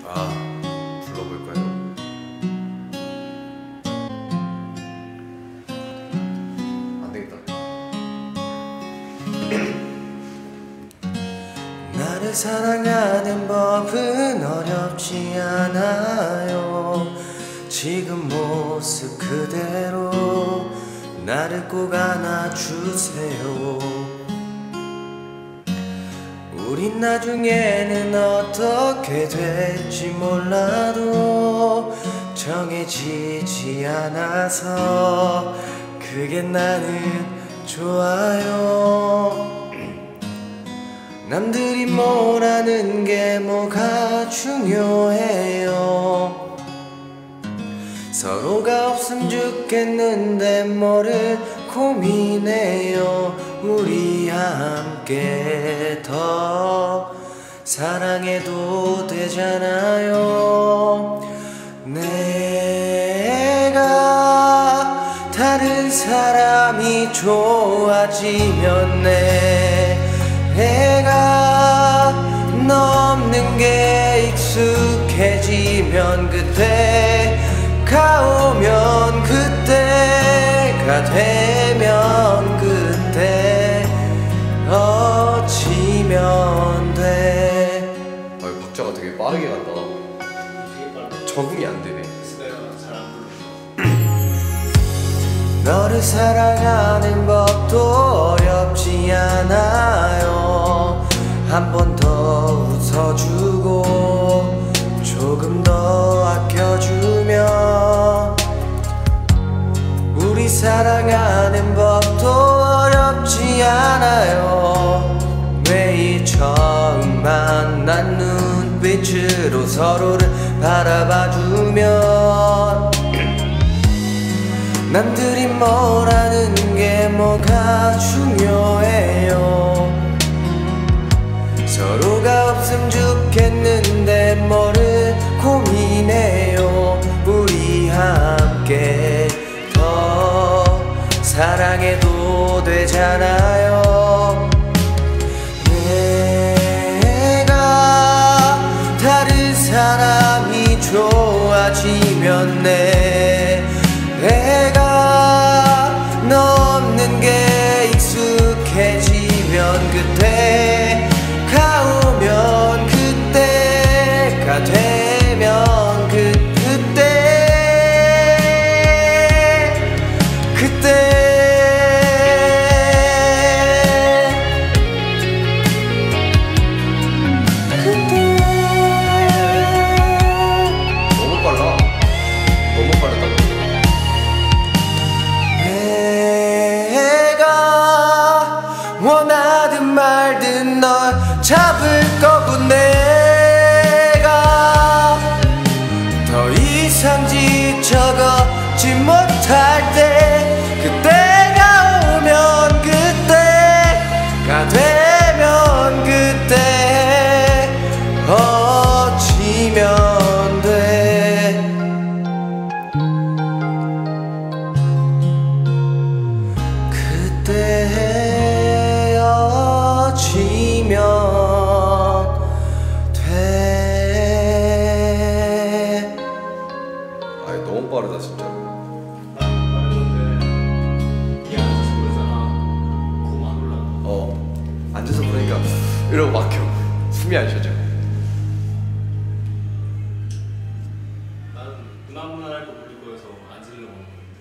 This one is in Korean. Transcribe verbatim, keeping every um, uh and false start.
아, 불러볼까요? 안되겠다. 나를 사랑하는 법은 어렵지 않아요. 지금 모습 그대로 나를 꼭 안아주세요. 우린 나중에는 어떻게 될지 몰라도 정해지지 않아서 그게 나는 좋아요. 남들이 뭐라는 게 뭐가 중요해요. 서로가 없으면 좋겠는데 뭐를 고민해요. 우리 함께 더 사랑해도 되잖아요. 내가 다른 사람이 좋아지면 내가 너 없는 게 익숙해지면 그때가 오면 그때가 되면 그때 어찌면 돼. 아, 박자가 되게 빠르게 간다. 적응이 안 되네. 너를 사랑하는 법도 어렵지 않아요. 한 번 더 웃어주고 조금 더 아껴주면 우리 사랑하는 법도 어렵지 않아요. 매일 처음 만난 눈빛으로 서로를 바라봐주면 남들이 뭐라는 게 뭐가 중요해요. 서로가 없으면 좋겠는데 뭐를 고민해요. 우리 함께 더 사랑해도 되잖아요. 내가 다른 사람이 좋아지면 내가 너 없는 게 익숙해지면 그때가 오면 그때가 되면 그 그때 그때 그때 너무 빨라. 너무 빠르다. 원하든 말든 널 잡을 거고 내가 더 이상 지쳐가지 못할 때 그때가 오면 그때가 되면 그때 어찌면 돼. 그때 어찌면 돼. 아니, 너무 빠르다 진짜. 어, 앉아서 부르니까 이러고 막혀. 숨이 안 쉬어져. 나는 무난무난할 거 부를 거여서 안 지르려고 하는 거야.